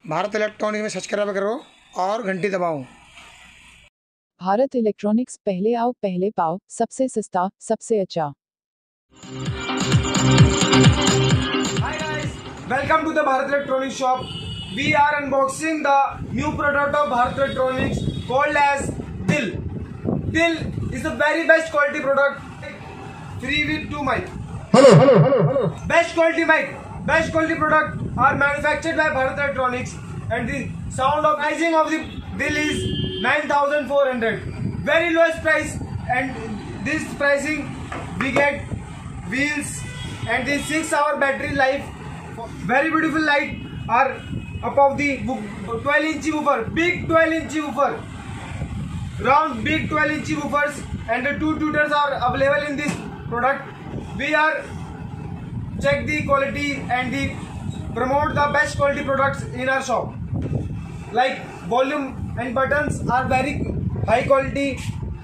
Bharat electronics में subscribe करो और घंटी दबाओ। भारत इलेक्ट्रॉनिक्स, पहले आओ पहले पाओ, सबसे सस्ता सबसे अच्छा। Hi guys, welcome to the Bharat Electronics shop. We are unboxing the new product of Bharat Electronics called as Dil. Dil is the very best quality product, free with 2 mic. Hello. Best quality mic, best quality product are manufactured by Bharat Electronics, and the sound of pricing of the Dil is 9,400. Very lowest price, and this pricing we get wheels and the 6-hour battery life. Very beautiful light are above the 12-inch woofer, big 12-inch woofer, round big 12-inch woofers, and the 2 tutors are available in this product. We are check the quality and the promote the best quality products in our shop. Like volume and buttons are very high quality.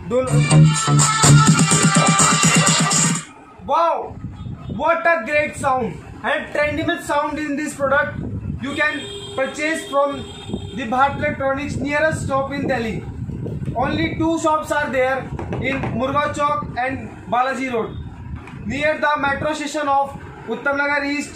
Wow, what a great sound and trendy sound in this product. You can purchase from the Bharat Electronics nearest shop in Delhi. Only 2 shops are there in Murga Chowk and Balaji Road, near the metro station of Uttamnagar East.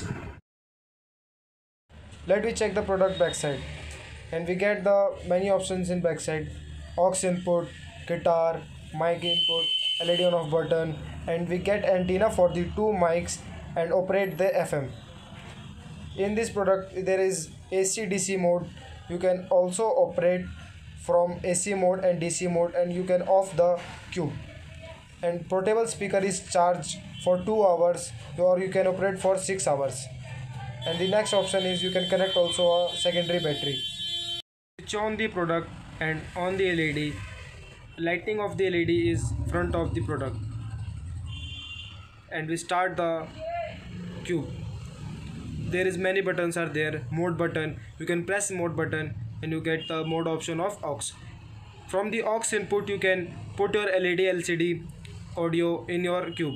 Let me check the product backside, and we get the many options in backside: aux input, guitar, mic input, LED on off button, and we get antenna for the 2 mics and operate the FM. In this product there is AC DC mode. You can also operate from AC mode and DC mode, and you can off the cube. And portable speaker is charged for 2 hours, or you can operate for 6 hours. And the next option is you can connect also a secondary battery. Switch on the product and on the LED. Lighting of the LED is front of the product, and we start the cube. There is many buttons are there. Mode button, you can press mode button and you get the mode option of aux. From the aux input you can put your LED LCD audio in your cube.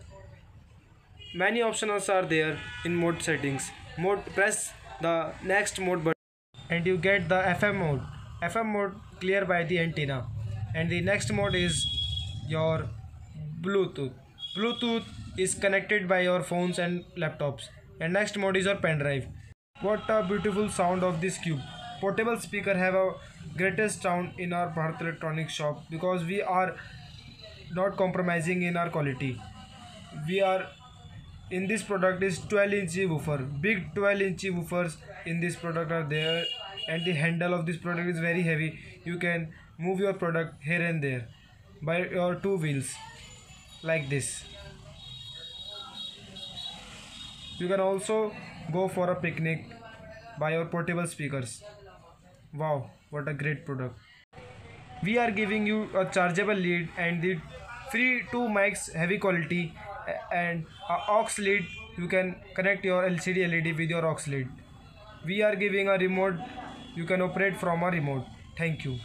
Many options are there in mode settings. Press the next mode button and you get the FM mode. FM mode clear by the antenna. And the next mode is your Bluetooth. Bluetooth is connected by your phones and laptops. And next mode is your pen drive. What a beautiful sound of this cube. Portable speaker have a greatest sound in our Bharat Electronics shop, because we are not compromising in our quality. We are in this product is 12-inch woofer, big 12-inch woofers in this product are there, and the handle of this product is very heavy. You can move your product here and there by your 2 wheels like this. You can also go for a picnic by your portable speakers. Wow, what a great product. We are giving you a chargeable lead and the free 2 mics, heavy quality, and a aux lead. You can connect your LCD LED with your aux lead. We are giving a remote. You can operate from a remote. Thank you.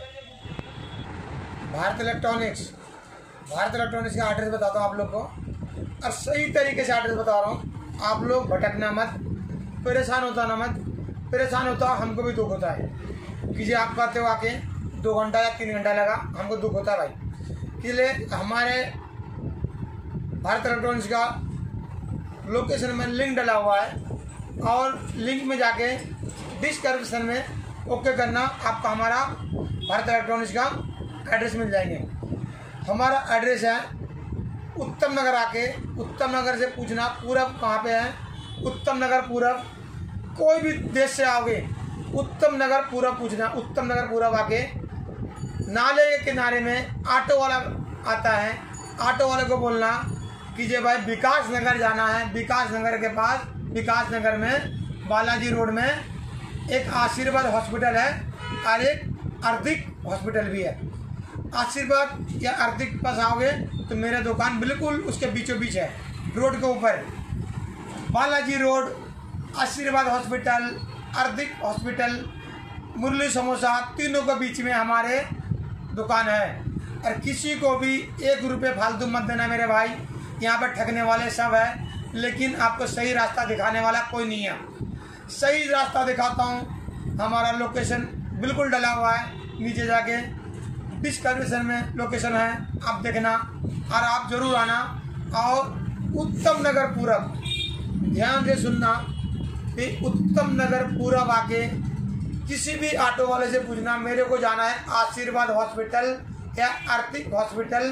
Bharat electronics का address बताता हूँ आप लोग को, और सही तरीके से एड्रेस बता रहा हूँ। आप लोग भटकना मत, परेशान होता हमको भी दुख होता है कि जी आप कहते हो आके 2 घंटा या 3 घंटा लगा, हमको दुख होता है भाई। इसलिए हमारे भारत इलेक्ट्रॉनिक्स का लोकेशन में लिंक डला हुआ है, और लिंक में जाके डिस्क्रिप्शन में ओके करना, आपका हमारा भारत इलेक्ट्रॉनिक्स का एड्रेस मिल जाएंगे। हमारा एड्रेस है उत्तम नगर। आके उत्तम नगर से पूछना पूरब कहाँ पे है, उत्तम नगर पूरब। कोई भी देश से आओगे उत्तम नगर पूरब पूछना। उत्तम नगर पूरब आके नाले के किनारे में ऑटो वाला आता है, ऑटो वाले को बोलना कि जे भाई विकास नगर जाना है। विकास नगर के पास, विकास नगर में बालाजी रोड में एक आशीर्वाद हॉस्पिटल है और एक अर्धिक हॉस्पिटल भी है। आशीर्वाद या अर्धिक के पास आओगे तो मेरा दुकान बिल्कुल उसके बीचों बीच है, रोड के ऊपर। Balaji road, Ashirwad hospital, Arthik hospital, Murli samosa, तीनों के बीच में हमारे दुकान है। और किसी को भी 1 रुपये फालतू मत देना मेरे भाई। यहाँ पर ठगने वाले सब है, लेकिन आपको सही रास्ता दिखाने वाला कोई नहीं है। सही रास्ता दिखाता हूँ, हमारा लोकेशन बिल्कुल डला हुआ है, नीचे जाके डिस्क्रिप्शन में लोकेशन है, आप देखना और आप जरूर आना। और उत्तम नगर पूरब, ध्यान से सुनना कि उत्तम नगर पूरब आके किसी भी ऑटो वाले से पूछना मेरे को जाना है आशीर्वाद हॉस्पिटल या आर्थिक हॉस्पिटल,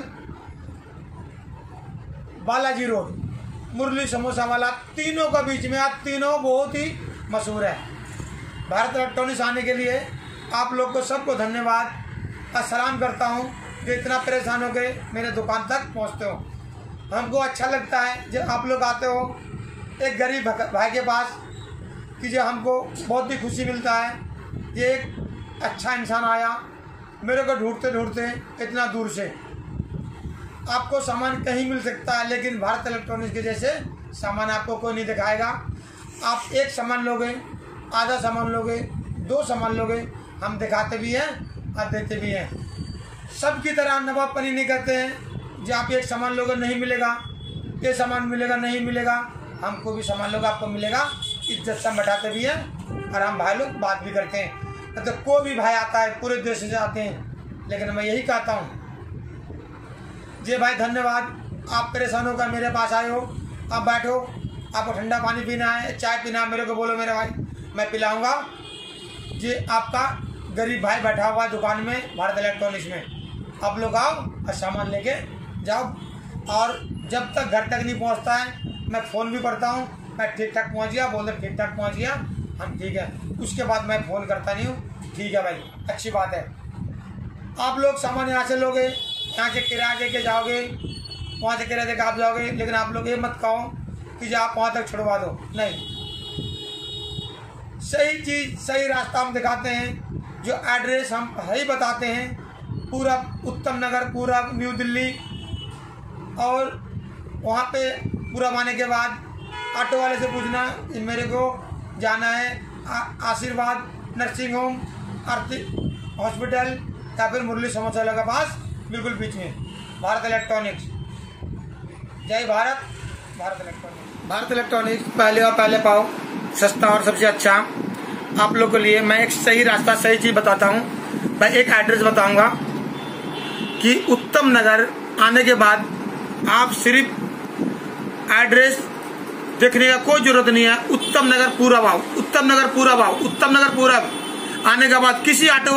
बालाजी रोड, मुरली समोसा वाला, तीनों का बीच में। आप तीनों बहुत ही मशहूर है। भारत इलेक्ट्रॉनिक्स आने के लिए आप लोग को सबको धन्यवाद और सलाम करता हूँ जो इतना परेशान हो गए मेरे दुकान तक पहुँचते हो। हमको अच्छा लगता है जब आप लोग आते हो एक गरीब भाई के पास कि जो हमको बहुत ही खुशी मिलता है। ये एक अच्छा इंसान आया मेरे को ढूंढते ढूंढते इतना दूर से। आपको सामान कहीं मिल सकता है लेकिन भारत इलेक्ट्रॉनिक्स के जैसे सामान आपको कोई नहीं दिखाएगा। आप एक सामान लोगे, आधा सामान लोगे, दो सामान लोगे, हम दिखाते भी हैं और देते भी हैं। सबकी तरह नवाबपनी नहीं करते हैं जो आप एक सामान लोगे नहीं मिलेगा, ये सामान मिलेगा नहीं मिलेगा। हमको भी सामान लोग आपको मिलेगा, इज्जत से बैठाते भी हैं और हम भाई लोग बात भी करते हैं। तो कोई भी भाई आता है पूरे देश से आते हैं, लेकिन मैं यही कहता हूँ जी भाई धन्यवाद, आप परेशान होकर मेरे पास आए हो। आप बैठो, आपको ठंडा पानी पीना है, चाय पीना है, मेरे को बोलो मेरे भाई, मैं पिलाऊंगा। जी आपका गरीब भाई बैठा हुआ दुकान में भारत इलेक्ट्रॉनिक्स में। आप लोग आओ और सामान लेके जाओ। और जब तक घर तक नहीं पहुंचता है मैं फ़ोन भी करता हूं, मैं ठीक ठाक पहुंच गया, बोल दे ठीक ठाक पहुंच गया, हम ठीक है। उसके बाद मैं फ़ोन करता नहीं हूं, ठीक है भाई, अच्छी बात है। आप लोग सामान यहाँ से लोगे, यहाँ से किराया दे के जाओगे, वहाँ से किराया दे के आप जाओगे, लेकिन आप लोग ये मत कहो कि जो आप वहाँ तक छुड़वा दो, नहीं। सही चीज़ सही रास्ता हम दिखाते हैं, जो एड्रेस हम सही बताते हैं। पूरा उत्तम नगर, पूरा न्यू दिल्ली, और वहाँ पे पूरा आने के बाद ऑटो वाले से पूछना मेरे को जाना है आशीर्वाद नर्सिंग होम, आर्थिक हॉस्पिटल या फिर मुरली समोसा के पास बिल्कुल बीच में भारत इलेक्ट्रॉनिक्स। जय भारत। भारत इलेक्ट्रॉनिक्स, भारत इलेक्ट्रॉनिक्स पहले और पहले पाओ, सस्ता और सबसे अच्छा आप लोग के लिए। मैं एक सही रास्ता सही चीज़ बताता हूँ। मैं एक एड्रेस बताऊंगा कि उत्तम नगर आने के बाद आप सिर्फ एड्रेस देखने का कोई जरूरत नहीं है। उत्तम नगर पूरब आओ, उत्तम नगर पूरब आओ, उत्तम नगर पूरब आने के बाद किसी ऑटो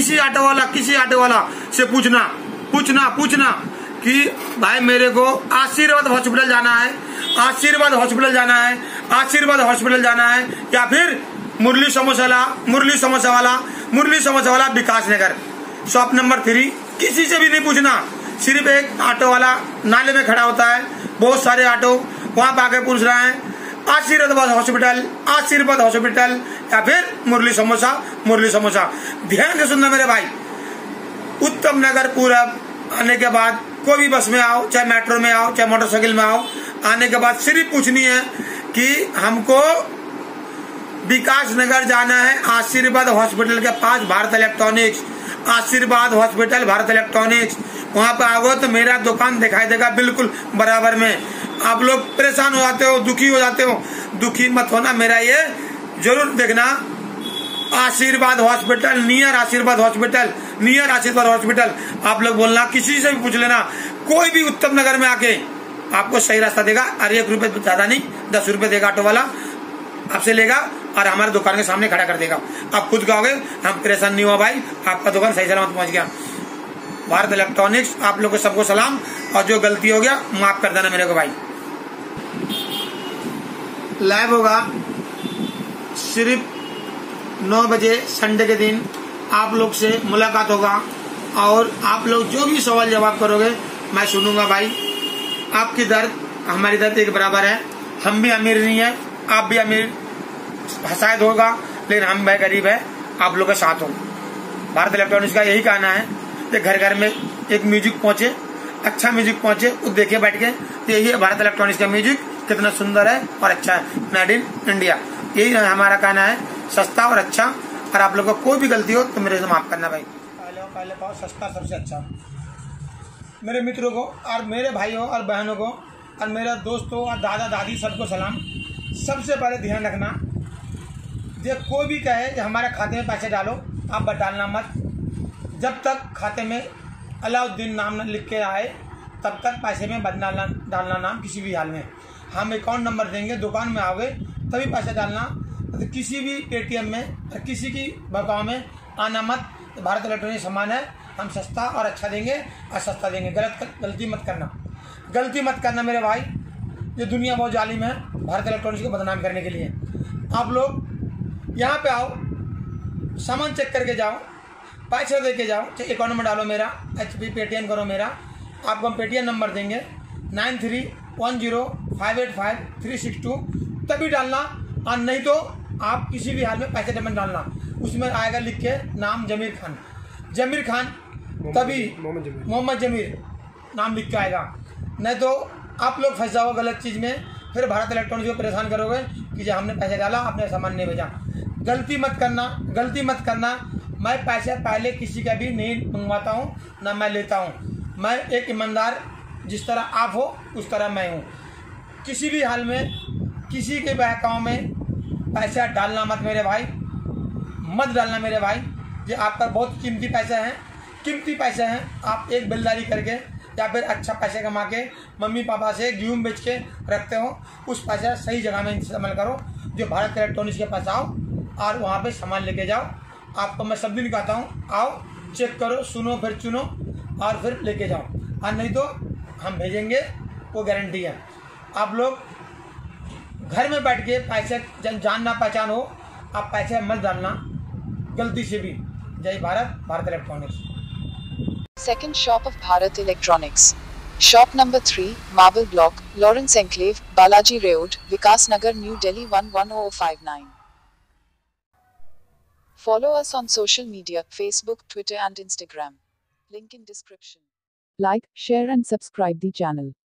वाला से पूछना कि भाई मेरे को आशीर्वाद हॉस्पिटल जाना है, आशीर्वाद हॉस्पिटल जाना है या फिर मुरली समोसा वाला विकास नगर शॉप नंबर 3। किसी से भी नहीं पूछना, सिर्फ एक ऑटो वाला नाले में खड़ा होता है, बहुत सारे ऑटो वहां पे आके पूछ रहा है आशीर्वाद हॉस्पिटल या फिर मुरली समोसा। ध्यान से सुनना मेरे भाई, उत्तम नगर पूरब आने के बाद कोई भी बस में आओ, चाहे मेट्रो में आओ, चाहे मोटरसाइकिल में आओ, आने के बाद सिर्फ पूछनी है कि हमको विकास नगर जाना है, आशीर्वाद हॉस्पिटल के पास Bharat electronics, Ashirwad hospital Bharat electronics. वहां पर आओगे तो मेरा दुकान दिखाई देगा बिल्कुल बराबर में। आप लोग परेशान हो जाते हो, दुखी हो जाते हो, दुखी मत होना, मेरा ये जरूर देखना आशीर्वाद हॉस्पिटल, नियर आशीर्वाद हॉस्पिटल। आप लोग बोलना, किसी से भी पूछ लेना, कोई भी उत्तम नगर में आके आपको सही रास्ता देगा। और 1 रुपये ज्यादा नहीं, 10 रुपये देगा ऑटो वाला, आपसे लेगा और हमारे दुकान के सामने खड़ा कर देगा। आप खुद कहोगे हम परेशान नहीं हुआ भाई, आपका दुकान सही सलामत पहुंच गया। भारत इलेक्ट्रॉनिक्स आप लोग को सबको सलाम, और जो गलती हो गया माफ कर देना मेरे को भाई। लाइव होगा सिर्फ 9 बजे संडे के दिन, आप लोग से मुलाकात होगा और आप लोग जो भी सवाल जवाब करोगे मैं सुनूंगा भाई। आपकी दर्द हमारी दर्द एक बराबर है, हम भी अमीर नहीं है, आप भी अमीर शायद होगा, लेकिन हम भाई गरीब है, आप लोग के साथ हो। भारत इलेक्ट्रॉनिक्स का यही कहना है कि घर घर में एक म्यूजिक पहुंचे, अच्छा म्यूजिक पहुंचे, वो देखे बैठ के, तो यही है भारत इलेक्ट्रॉनिक्स का म्यूजिक कितना सुंदर है और अच्छा है, मेड इन इंडिया। यही हमारा कहना है, सस्ता और अच्छा। और आप लोग को कोई भी गलती हो तो मेरे से माफ करना भाई। पहले पाओ, सस्ता सबसे अच्छा। मेरे मित्रों को और मेरे भाइयों और बहनों को और मेरे दोस्तों और दादा दादी सबको सलाम। सबसे पहले ध्यान रखना, जब कोई भी कहे कि हमारे खाते में पैसे डालो, आप डालना मत। जब तक खाते में अलाउद्दीन नाम लिख के आए तब तक पैसे में डालना नाम किसी भी हाल में। हम अकाउंट नंबर देंगे, दुकान में आओगे तभी पैसे डालना। तो किसी भी पेटीएम में और किसी की बकाव में आना मत। तो भारत इलेक्ट्रॉनिक सामान है, हम सस्ता और अच्छा देंगे और सस्ता देंगे। गलती मत करना, गलती मत करना मेरे भाई। ये दुनिया बहुत जालिम है भारत इलेक्ट्रॉनिक्स को बदनाम करने के लिए। आप लोग यहाँ पे आओ, सामान चेक करके जाओ, पैसे दे के जाओ, अकाउंट नंबर डालो मेरा, HP पेटीएम करो मेरा। आपको हम पेटीएम नंबर देंगे 9310585362, तभी डालना। और नहीं तो आप किसी भी हाल में पैसे डबल डालना। उसमें आएगा लिख के नाम जमीर खान, जमीर खान, तभी मोहम्मद जमीर नाम लिख के आएगा। नहीं तो आप लोग फंस जाओ गलत चीज़ में, फिर भारत इलेक्ट्रॉनिक्स को परेशान करोगे कि जो हमने पैसे डाला आपने सामान नहीं भेजा। गलती मत करना, गलती मत करना। मैं पैसे पहले किसी का भी नहीं मंगवाता हूँ, ना मैं लेता हूँ। मैं एक ईमानदार, जिस तरह आप हो उस तरह मैं हूँ। किसी भी हाल में किसी के बहकाव में पैसा डालना मत मेरे भाई, मत डालना मेरे भाई। ये आपका बहुत कीमती पैसे हैं, कीमती पैसे हैं। आप एक बिलदारी करके या फिर अच्छा पैसे कमा के मम्मी पापा से गेहूँ बेच के रखते हो, उस पैसा सही जगह में इस्तेमाल करो। जो भारत इलेक्ट्रॉनिक्स के पास आओ और वहाँ पे सामान लेके जाओ। आपको मैं सब दिन कहता हूँ, आओ चेक करो, सुनो, फिर चुनो और फिर लेके जाओ। और नहीं तो हम भेजेंगे, वो गारंटी है। आप लोग घर में बैठ के पैसे जान ना पहचान हो, आप पैसे मत डालना गलती से भी। जय Bharat, Bharat electronics. Second shop of Bharat Electronics. Shop number 3, Marble Block, Lawrence Enclave, Balaji Road, Vikas Nagar, New Delhi 110059. Follow us on social media, Facebook, Twitter and Instagram. Link in description. Like, share and subscribe the channel.